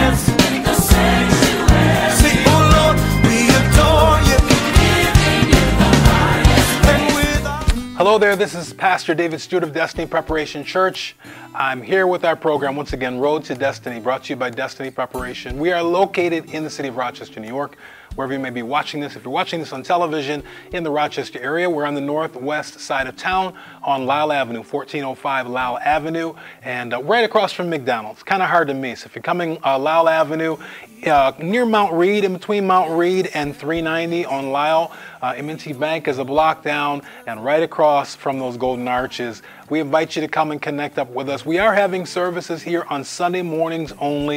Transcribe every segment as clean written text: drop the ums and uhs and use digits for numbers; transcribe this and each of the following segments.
Hello there, this is Pastor David Stewart of Destiny Preparation Church. I'm here with our program, once again, Road to Destiny, brought to you by Destiny Preparation. We are located in the city of Rochester, New York, wherever you may be watching this. If you're watching this on television in the Rochester area, we're on the northwest side of town on Lyle Avenue, 1405 Lyle Avenue, and right across from McDonald's. Kind of hard to miss. If you're coming Lyle Avenue, near Mount Read, in between Mount Read and 390 on Lyle, M&T Bank is a block down, and right across from those golden arches. We invite you to come and connect up with us. We are having services here on Sunday mornings only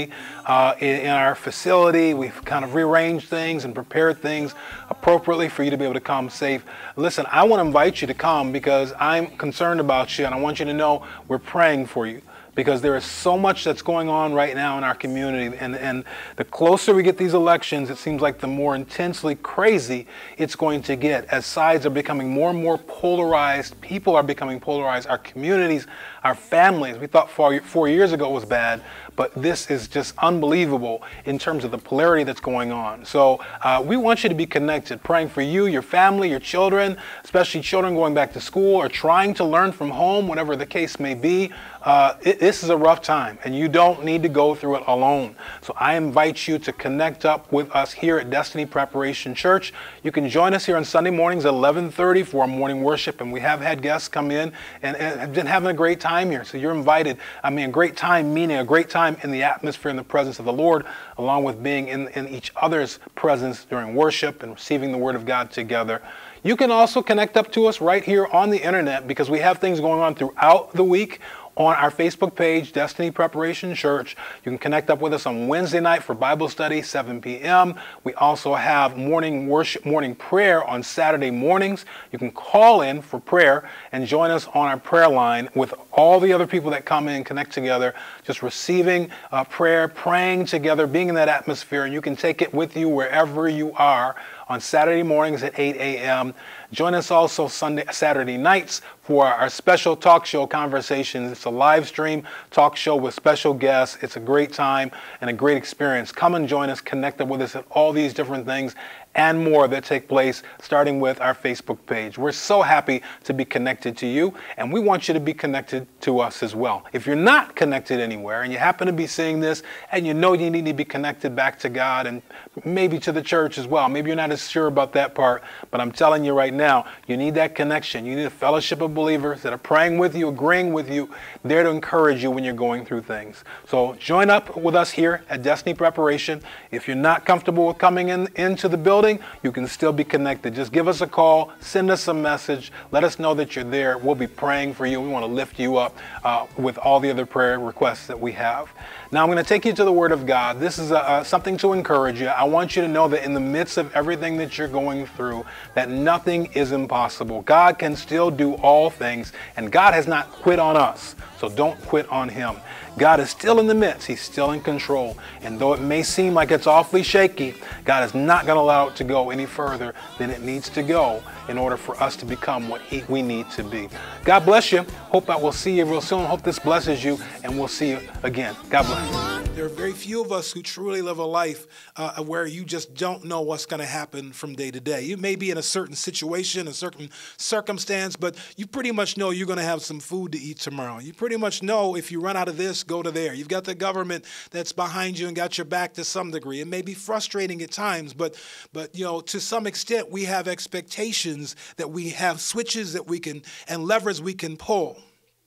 in our facility. We've kind of rearranged things and prepared things appropriately for you to be able to come safe. Listen, I want to invite you to come because I'm concerned about you, and I want you to know we're praying for you, because there is so much that's going on right now in our community. And the closer we get these elections, it seems like the more intensely crazy it's going to get, as sides are becoming more and more polarized, people are becoming polarized, our communities, our families. We thought 4 years ago it was bad, but this is just unbelievable in terms of the polarity that's going on. So we want you to be connected, praying for you, your family, your children, especially children going back to school or trying to learn from home, whatever the case may be. This is a rough time, and you don't need to go through it alone. So I invite you to connect up with us here at Destiny Preparation Church. You can join us here on Sunday mornings at 11:30 for our morning worship, and we have had guests come in and have been having a great time here. So you're invited. I mean, a great time, meaning a great time in the atmosphere, in the presence of the Lord, along with being in each other's presence during worship and receiving the Word of God together. You can also connect up to us right here on the internet, because we have things going on throughout the week on our Facebook page, Destiny Preparation Church. You can connect up with us on Wednesday night for Bible study, 7 p.m. We also have morning worship, morning prayer on Saturday mornings. You can call in for prayer and join us on our prayer line with all the other people that come in and connect together, just receiving prayer, praying together, being in that atmosphere, and you can take it with you wherever you are on Saturday mornings at 8 a.m. Join us also Saturday nights for our special talk show Conversations. It's a live stream talk show with special guests. It's a great time and a great experience. Come and join us, connect up with us at all these different things and more that take place, starting with our Facebook page. We're so happy to be connected to you, and we want you to be connected to us as well. If you're not connected anywhere and you happen to be seeing this and you know you need to be connected back to God and maybe to the church as well, maybe you're not as sure about that part, but I'm telling you right now, you need that connection. You need a fellowship of believers that are praying with you, agreeing with you, there to encourage you when you're going through things. So join up with us here at Destiny Preparation. If you're not comfortable with coming into the building, you can still be connected. Just give us a call, send us a message, let us know that you're there. We'll be praying for you. We want to lift you up with all the other prayer requests that we have. Now I'm going to take you to the Word of God. This is something to encourage you. I want you to know that in the midst of everything that you're going through, that nothing is impossible. God can still do all things, and God has not quit on us, so don't quit on Him. God is still in the midst. He's still in control. And though it may seem like it's awfully shaky, God is not going to allow it to go any further than it needs to go in order for us to become what we need to be. God bless you. Hope I will see you real soon. Hope this blesses you, and we'll see you again. God bless you. There are very few of us who truly live a life where you just don't know what's going to happen from day to day. You may be in a certain situation, a certain circumstance, but you pretty much know you're going to have some food to eat tomorrow. You pretty much know if you run out of this, go to there. You've got the government that's behind you and got your back to some degree. It may be frustrating at times, but you know, to some extent, we have expectations that we have switches that we can and levers we can pull.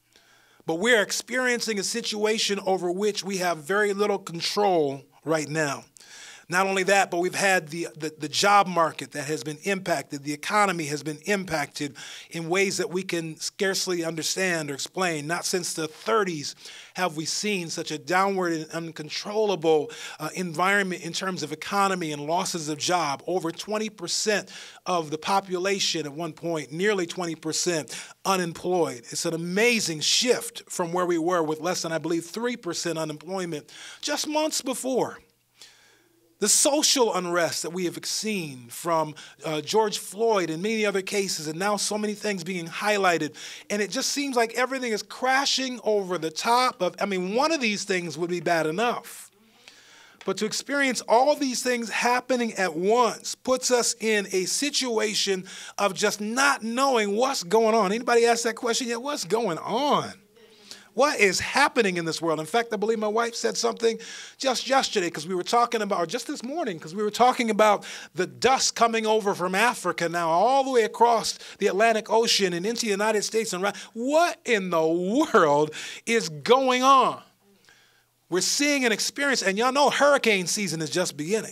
But we're experiencing a situation over which we have very little control right now. Not only that, but we've had the job market that has been impacted. The economy has been impacted in ways that we can scarcely understand or explain. Not since the 30s have we seen such a downward and uncontrollable environment in terms of economy and losses of job. Over 20% of the population at one point, nearly 20% unemployed. It's an amazing shift from where we were with less than, I believe, 3% unemployment just months before. The social unrest that we have seen from George Floyd and many other cases, and now so many things being highlighted, and it just seems like everything is crashing over the top of, I mean, one of these things would be bad enough. But to experience all these things happening at once puts us in a situation of just not knowing what's going on. Anybody ask that question yet? What's going on? What is happening in this world? In fact, I believe my wife said something just yesterday because we were talking about, or just this morning, because we were talking about the dust coming over from Africa now all the way across the Atlantic Ocean and into the United States. And what in the world is going on? We're seeing and experiencing, and y'all know hurricane season is just beginning.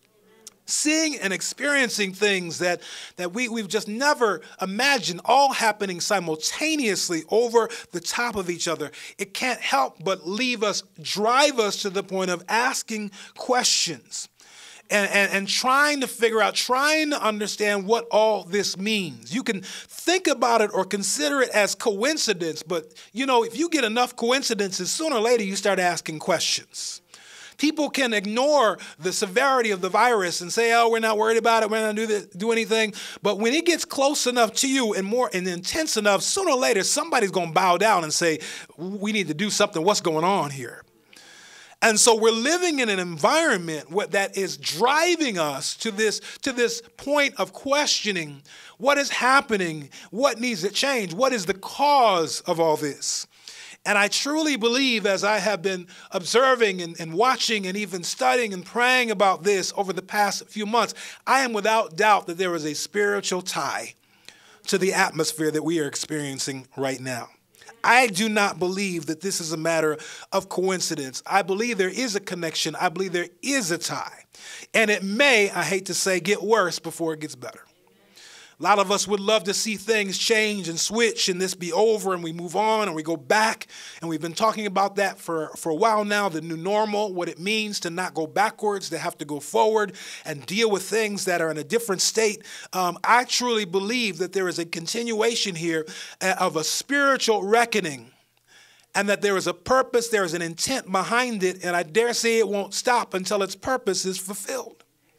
Seeing and experiencing things that we've just never imagined, all happening simultaneously over the top of each other. It can't help but drive us to the point of asking questions and trying to figure out, trying to understand what all this means. You can think about it or consider it as coincidence, but if you get enough coincidences, sooner or later you start asking questions. People can ignore the severity of the virus and say, oh, we're not worried about it, we're not going to do anything. But when it gets close enough to you and more and intense enough, sooner or later, somebody's going to bow down and say, we need to do something. What's going on here? And so we're living in an environment that is driving us to this point of questioning what is happening, what needs to change, what is the cause of all this. And I truly believe, as I have been observing and watching and even studying and praying about this over the past few months, I am without doubt that there is a spiritual tie to the atmosphere that we are experiencing right now. I do not believe that this is a matter of coincidence. I believe there is a connection. I believe there is a tie. And it may, I hate to say, get worse before it gets better. A lot of us would love to see things change and switch and this be over and we move on and we go back. And we've been talking about that for a while now, the new normal, what it means to not go backwards, to have to go forward and deal with things that are in a different state. I truly believe that there is a continuation here of a spiritual reckoning and that there is a purpose, there is an intent behind it, and I dare say it won't stop until its purpose is fulfilled.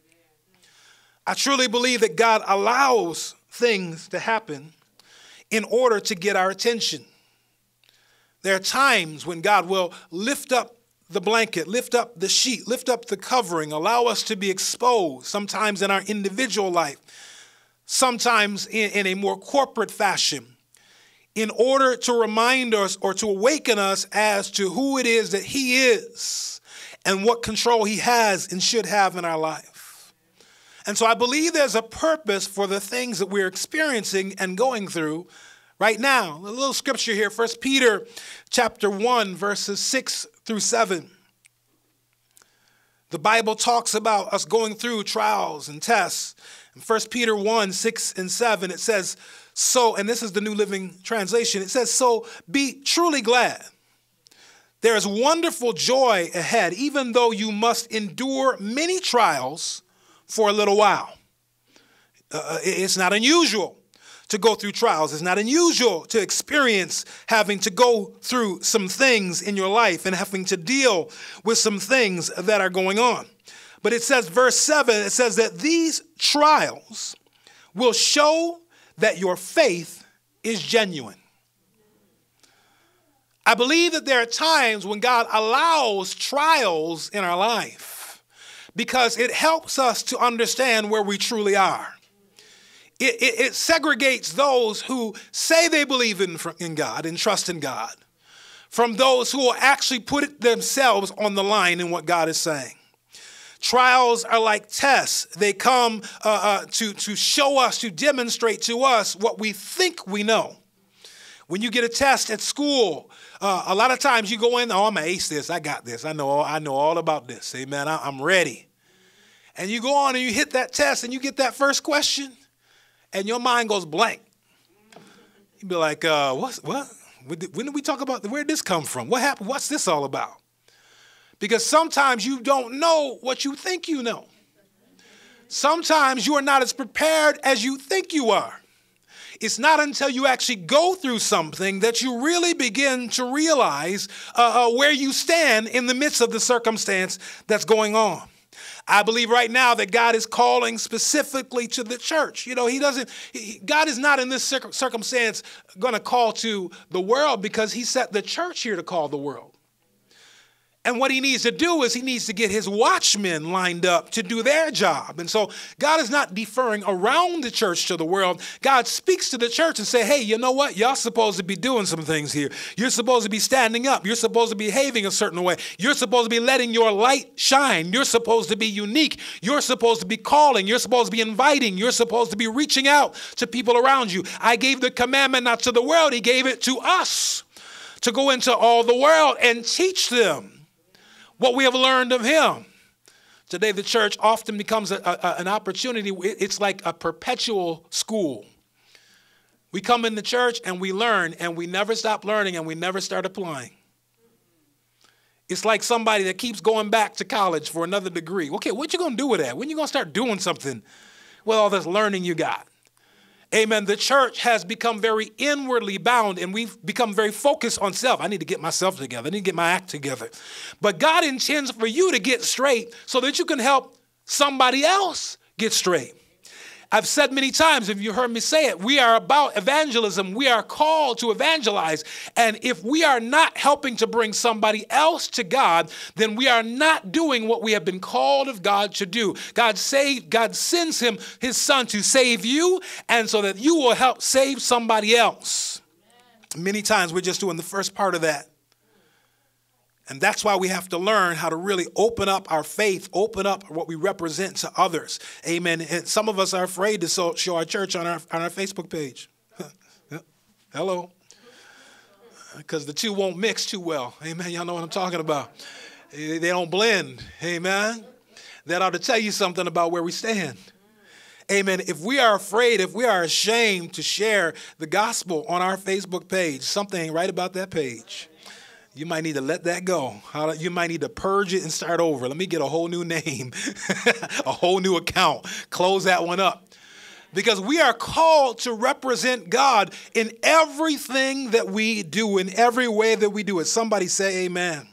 I truly believe that God allows things to happen in order to get our attention. There are times when God will lift up the blanket, lift up the sheet, lift up the covering, allow us to be exposed, sometimes in our individual life, sometimes in a more corporate fashion, in order to remind us or to awaken us as to who it is that He is and what control He has and should have in our life. And so I believe there's a purpose for the things that we're experiencing and going through right now. A little scripture here, 1 Peter chapter 1, verses 6 through 7. The Bible talks about us going through trials and tests. In 1 Peter 1, 6 and 7, it says, so, and this is the New Living Translation, it says, so be truly glad. There is wonderful joy ahead, even though you must endure many trials for a little while. It's not unusual to go through trials. It's not unusual to experience having to go through some things in your life and having to deal with some things that are going on. But it says, verse 7, it says that these trials will show that your faith is genuine. I believe that there are times when God allows trials in our life because it helps us to understand where we truly are. It segregates those who say they believe in God and trust in God from those who will actually put themselves on the line in what God is saying. Trials are like tests. They come to show us, to demonstrate to us what we think we know. When you get a test at school, a lot of times you go in, oh, I'm going to ace this. I got this. I know all about this. Amen. I'm ready. And you go on and you hit that test and you get that first question and your mind goes blank. You'd be like, what? When did we talk about, where did this come from? What happened? What's this all about? Because sometimes you don't know what you think you know. Sometimes you are not as prepared as you think you are. It's not until you actually go through something that you really begin to realize where you stand in the midst of the circumstance that's going on. I believe right now that God is calling specifically to the church. God is not in this circumstance going to call to the world because He set the church here to call the world. And what he needs to do is he needs to get his watchmen lined up to do their job. And so God is not deferring around the church to the world. God speaks to the church and say, hey, you know what? Y'all supposed to be doing some things here. You're supposed to be standing up. You're supposed to be behaving a certain way. You're supposed to be letting your light shine. You're supposed to be unique. You're supposed to be calling. You're supposed to be inviting. You're supposed to be reaching out to people around you. I gave the commandment not to the world. He gave it to us to go into all the world and teach them what we have learned of him. Today, the church often becomes an opportunity. It's like a perpetual school. We come in the church and we learn, and we never stop learning, and we never start applying. It's like somebody that keeps going back to college for another degree. Okay, what you going to do with that? When you going to start doing something with all this learning you got? Amen. The church has become very inwardly bound, and we've become very focused on self. I need to get myself together. I need to get my act together. But God intends for you to get straight so that you can help somebody else get straight. I've said many times, if you heard me say it, we are about evangelism. We are called to evangelize. And if we are not helping to bring somebody else to God, then we are not doing what we have been called of God to do. God sends his son to save you, and so that you will help save somebody else. Many times we're just doing the first part of that. And that's why we have to learn how to really open up our faith, open up what we represent to others. Amen. And some of us are afraid to show our church on our Facebook page. Hello. Because the two won't mix too well. Amen. Y'all know what I'm talking about. They don't blend. Amen. That ought to tell you something about where we stand. Amen. If we are afraid, if we are ashamed to share the gospel on our Facebook page, something ain't right about that page. You might need to let that go. You might need to purge it and start over. Let me get a whole new name, a whole new account. Close that one up. Because we are called to represent God in everything that we do, in every way that we do it. Somebody say amen.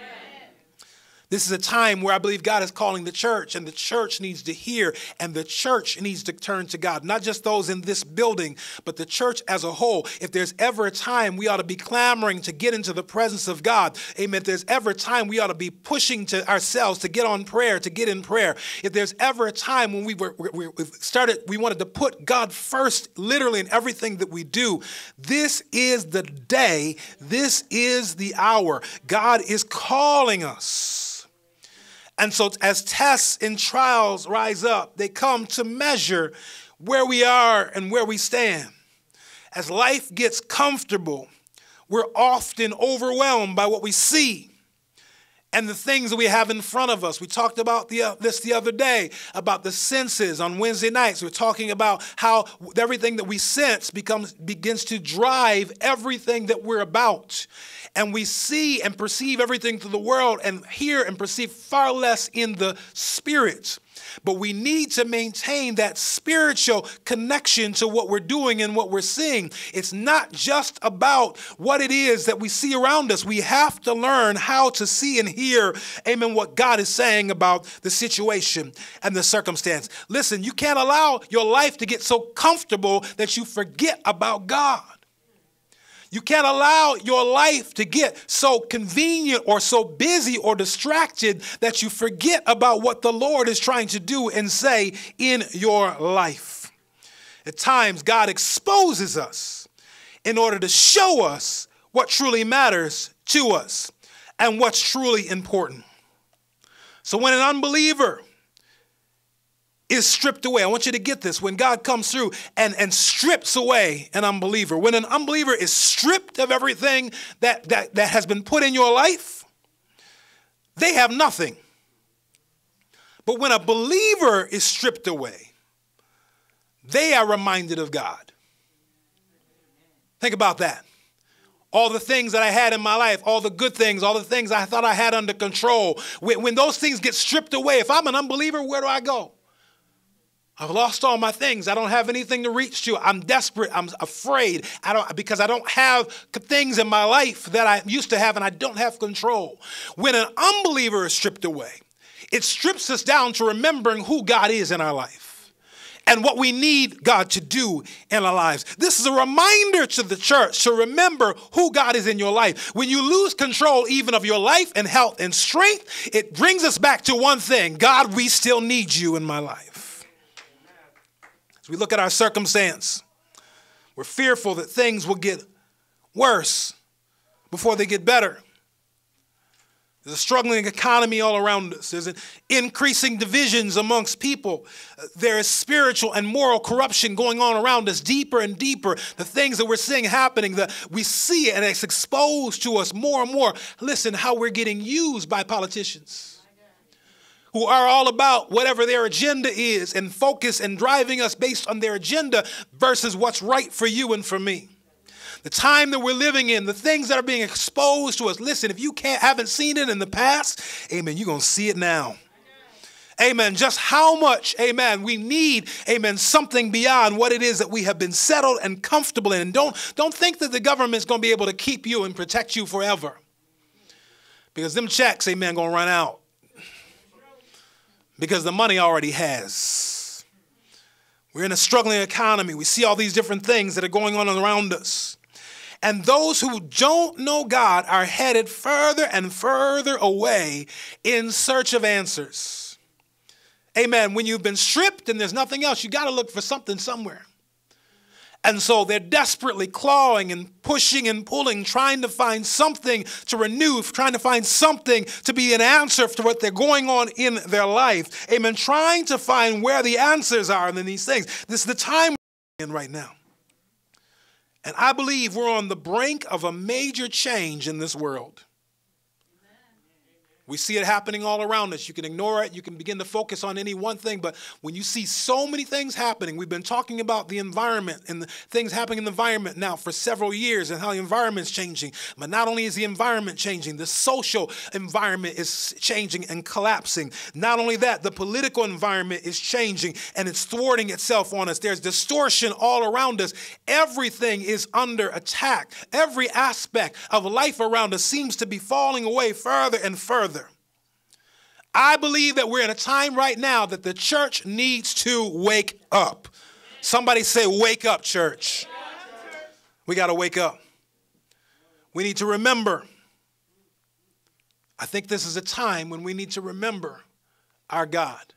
This is a time where I believe God is calling the church, and the church needs to hear, and the church needs to turn to God. Not just those in this building, but the church as a whole. If there's ever a time we ought to be clamoring to get into the presence of God, amen. If there's ever a time we ought to be pushing to ourselves to get on prayer, to get in prayer. If there's ever a time when we wanted to put God first, literally in everything that we do, this is the day, this is the hour. God is calling us. And so as tests and trials rise up, they come to measure where we are and where we stand. As life gets comfortable, we're often overwhelmed by what we see and the things that we have in front of us. We talked about this the other day, about the senses on Wednesday nights. We're talking about how everything that we sense begins to drive everything that we're about. And we see and perceive everything through the world and hear and perceive far less in the spirit. But we need to maintain that spiritual connection to what we're doing and what we're seeing. It's not just about what it is that we see around us. We have to learn how to see and hear, amen, what God is saying about the situation and the circumstance. Listen, you can't allow your life to get so comfortable that you forget about God. You can't allow your life to get so convenient or so busy or distracted that you forget about what the Lord is trying to do and say in your life. At times, God exposes us in order to show us what truly matters to us and what's truly important. So when an unbeliever is stripped away. I want you to get this. When God comes through and strips away an unbeliever, when an unbeliever is stripped of everything that has been put in your life, they have nothing. But when a believer is stripped away, they are reminded of God. Think about that. All the things that I had in my life, all the good things, all the things I thought I had under control, when those things get stripped away, if I'm an unbeliever, where do I go? I've lost all my things. I don't have anything to reach to. I'm desperate. I'm afraid. Because I don't have things in my life that I used to have, and I don't have control. When an unbeliever is stripped away, it strips us down to remembering who God is in our life. and what we need God to do in our lives. This is a reminder to the church to remember who God is in your life. When you lose control even of your life and health and strength, it brings us back to one thing. God, we still need you in my life. As we look at our circumstance, we're fearful that things will get worse before they get better. There's a struggling economy all around us. There's an increasing divisions amongst people. There is spiritual and moral corruption going on around us deeper and deeper. The things that we're seeing happening, that we see it and it's exposed to us more and more. Listen, how we're getting used by politicians who are all about whatever their agenda is and focus and driving us based on their agenda versus what's right for you and for me. The time that we're living in, the things that are being exposed to us. Listen, if you haven't seen it in the past, amen, you're going to see it now. Amen. Just how much, amen, we need, amen, something beyond what it is that we have been settled and comfortable in. And don't think that the government's going to be able to keep you and protect you forever. Because them checks, amen, going to run out. Because the money already has. We're in a struggling economy. We see all these different things that are going on around us. And those who don't know God are headed further and further away in search of answers. Amen. When you've been stripped and there's nothing else, you got to look for something somewhere. And so they're desperately clawing and pushing and pulling, trying to find something to renew, trying to find something to be an answer to what they're going on in their life. Amen. Trying to find where the answers are in these things. This is the time we're in right now. And I believe we're on the brink of a major change in this world. We see it happening all around us. You can ignore it. You can begin to focus on any one thing. But when you see so many things happening, we've been talking about the environment and the things happening in the environment now for several years and how the environment's changing. But not only is the environment changing, the social environment is changing and collapsing. Not only that, the political environment is changing and it's thwarting itself on us. There's distortion all around us. Everything is under attack. Every aspect of life around us seems to be falling away further and further. I believe that we're in a time right now that the church needs to wake up. Somebody say, wake up, church. We got to wake up. We need to remember. I think this is a time when we need to remember our God.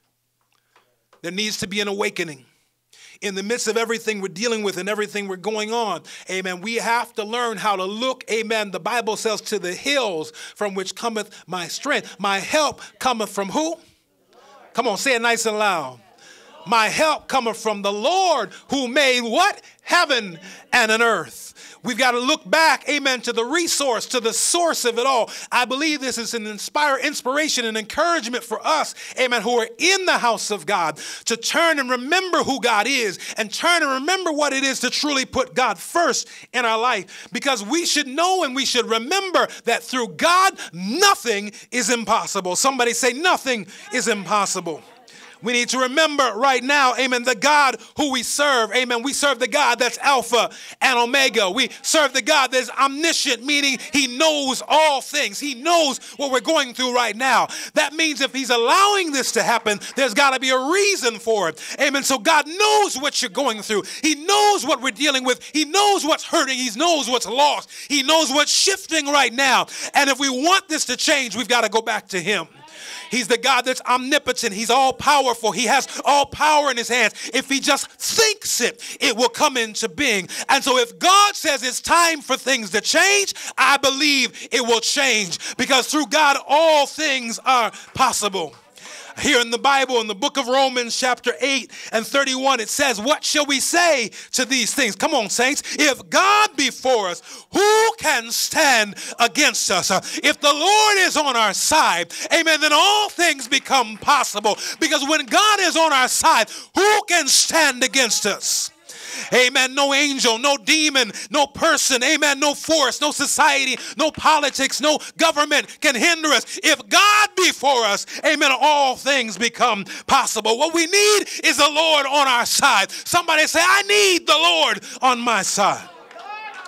There needs to be an awakening. In the midst of everything we're dealing with and everything we're going on, amen, we have to learn how to look, amen, the Bible says, to the hills from which cometh my strength. My help cometh from who? Come on, say it nice and loud. My help cometh from the Lord who made what? Heaven and an earth. We've got to look back, amen, to the resource, to the source of it all. I believe this is an inspiration and encouragement for us, amen, who are in the house of God to turn and remember who God is and turn and remember what it is to truly put God first in our life. Because we should know and we should remember that through God, nothing is impossible. Somebody say, nothing is impossible. We need to remember right now, amen, the God who we serve. Amen. We serve the God that's Alpha and Omega. We serve the God that's omniscient, meaning he knows all things. He knows what we're going through right now. That means if he's allowing this to happen, there's got to be a reason for it. Amen. So God knows what you're going through. He knows what we're dealing with. He knows what's hurting. He knows what's lost. He knows what's shifting right now. And if we want this to change, we've got to go back to him. He's the God that's omnipotent. He's all powerful. He has all power in his hands. If he just thinks it, it will come into being. And so if God says it's time for things to change, I believe it will change because through God, all things are possible. Here in the Bible, in the book of Romans, chapter 8 and 31, it says, what shall we say to these things? Come on, saints. If God be for us, who can stand against us? If the Lord is on our side, amen, then all things become possible. Because when God is on our side, who can stand against us? Amen. No angel, no demon, no person, amen, no force, no society, no politics, no government can hinder us. If God be for us, amen, all things become possible. What we need is the Lord on our side. Somebody say, I need the Lord on my side.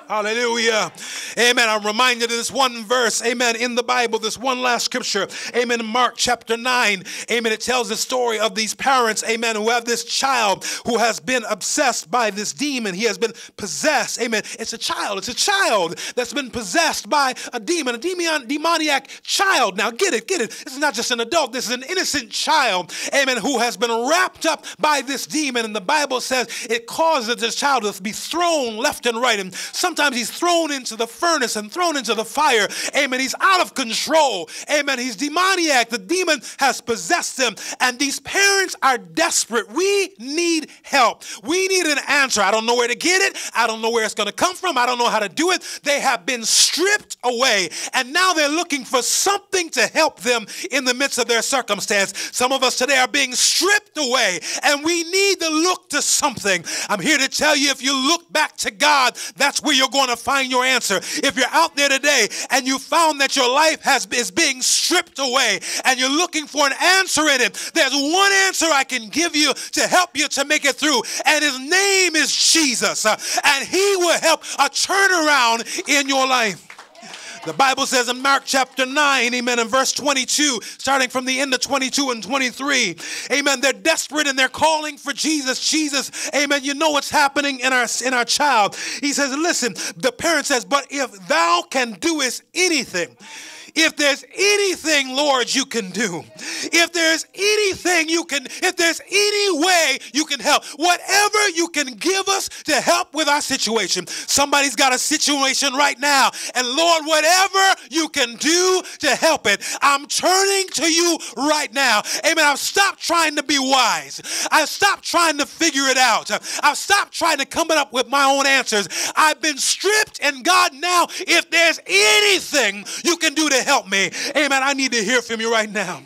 Hallelujah. Amen. I'm reminded of this one verse, amen, in the Bible, this one last scripture, amen, in Mark chapter 9, amen. It tells the story of these parents, amen, who have this child who has been obsessed by this demon. He has been possessed, amen. It's a child that's been possessed by a demon, demoniac child. Now get it. This is not just an adult. This is an innocent child, amen, who has been wrapped up by this demon. And the Bible says it causes this child to be thrown left and right. And sometimes he's thrown into the furnace and thrown into the fire. Amen. He's out of control. Amen. He's demoniac. The demon has possessed him. And these parents are desperate. We need help. We need an answer. I don't know where to get it. I don't know where it's going to come from. I don't know how to do it. They have been stripped away. And now they're looking for something to help them in the midst of their circumstance. Some of us today are being stripped away. And we need to look to something. I'm here to tell you, if you look back to God, that's where you're going to find your answer. If you're out there today and you found that your life is being stripped away and you're looking for an answer in it, there's one answer I can give you to help you to make it through, and his name is Jesus, and he will help a turnaround in your life. The Bible says in Mark chapter 9, amen, in verse 22, starting from the end of 22 and 23, amen, they're desperate and they're calling for Jesus. Jesus, amen, you know what's happening in our child. He says, listen, the parent says, but if thou can doest anything, if there's anything, Lord, you can do, if there's anything if there's any way you can help, whatever you can give us to help with our situation. Somebody's got a situation right now, and Lord, whatever you can do to help it, I'm turning to you right now. Amen. I've stopped trying to be wise. I've stopped trying to figure it out. I've stopped trying to come up with my own answers. I've been stripped, and God, now, if there's anything you can do to help me, amen, I need to hear from you right now.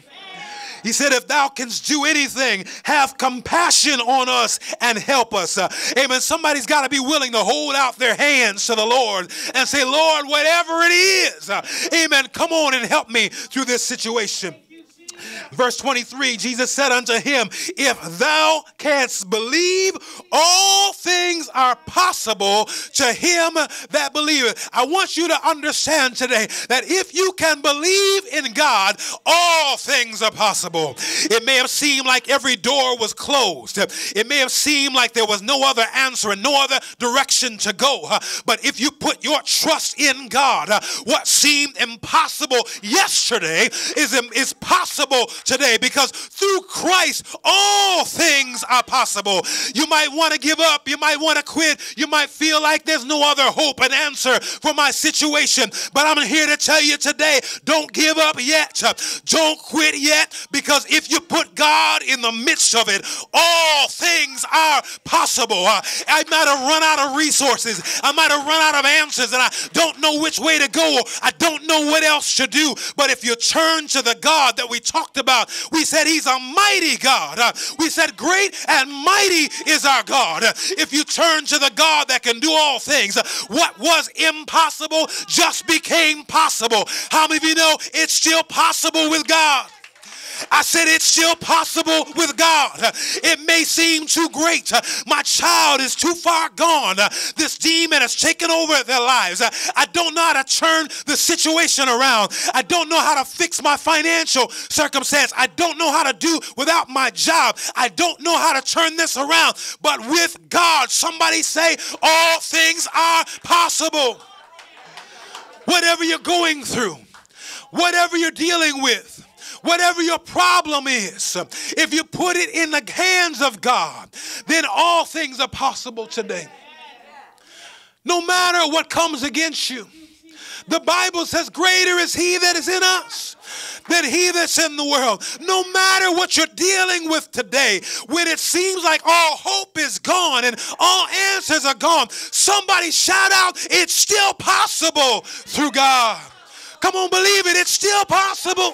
He said, if thou canst do anything, have compassion on us and help us. Amen. Somebody's got to be willing to hold out their hands to the Lord and say, Lord, whatever it is, amen, come on and help me through this situation. Verse 23, Jesus said unto him, if thou canst believe, all things are possible to him that believeth. I want you to understand today that if you can believe in God, all things are possible. It may have seemed like every door was closed. It may have seemed like there was no other answer and no other direction to go. But if you put your trust in God, what seemed impossible yesterday is possible today, because through Christ all things are possible. You might want to give up, you might want to quit, you might feel like there's no other hope and answer for my situation, but I'm here to tell you today, don't give up yet, don't quit yet, because if you put God in the midst of it, all things are possible. I might have run out of resources, I might have run out of answers, and I don't know which way to go, I don't know what else to do, but if you turn to the God that we talked about, we said he's a mighty God. We said great and mighty is our God. If you turn to the God that can do all things, what was impossible just became possible. How many of you know it's still possible with God? I said it's still possible with God. It may seem too great. My child is too far gone. This demon has taken over their lives. I don't know how to turn the situation around. I don't know how to fix my financial circumstance. I don't know how to do without my job. I don't know how to turn this around. But with God, somebody say, all things are possible. Whatever you're going through, whatever you're dealing with, whatever your problem is, if you put it in the hands of God, then all things are possible today. No matter what comes against you, the Bible says greater is he that is in us than he that's in the world. No matter what you're dealing with today, when it seems like all hope is gone and all answers are gone, somebody shout out, it's still possible through God. Come on, believe it, it's still possible.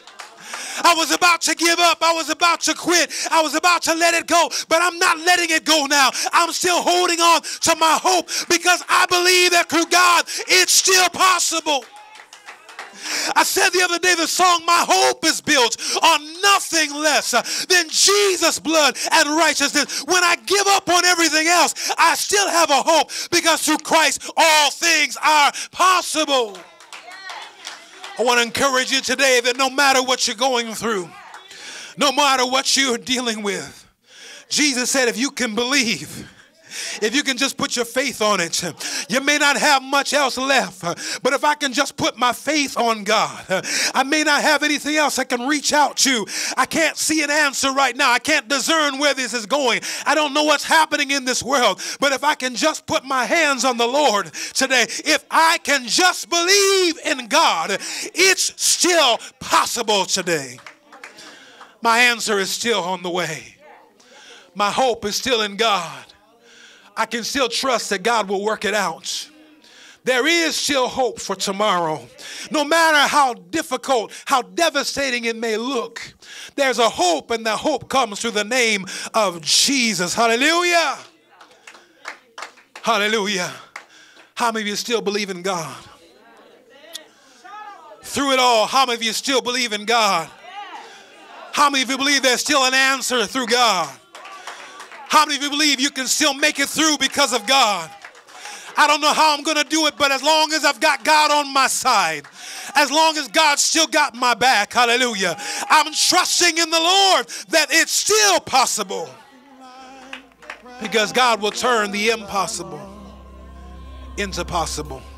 I was about to give up. I was about to quit. I was about to let it go, but I'm not letting it go now. I'm still holding on to my hope because I believe that through God, it's still possible. I said the other day, the song, my hope is built on nothing anything less than Jesus' blood and righteousness, when I give up on everything else, I still have a hope, because through Christ all things are possible. I want to encourage you today that no matter what you're going through, no matter what you're dealing with, Jesus said if you can believe, if you can just put your faith on it, you may not have much else left, but if I can just put my faith on God, I may not have anything else I can reach out to. I can't see an answer right now. I can't discern where this is going. I don't know what's happening in this world, but if I can just put my hands on the Lord today, if I can just believe in God, it's still possible today. My answer is still on the way. My hope is still in God. I can still trust that God will work it out. There is still hope for tomorrow. No matter how difficult, how devastating it may look, there's a hope, and that hope comes through the name of Jesus. Hallelujah. Hallelujah. How many of you still believe in God? Through it all, how many of you still believe in God? How many of you believe there's still an answer through God? How many of you believe you can still make it through because of God? I don't know how I'm going to do it, but as long as I've got God on my side, as long as God still got my back, hallelujah, I'm trusting in the Lord that it's still possible, because God will turn the impossible into possible.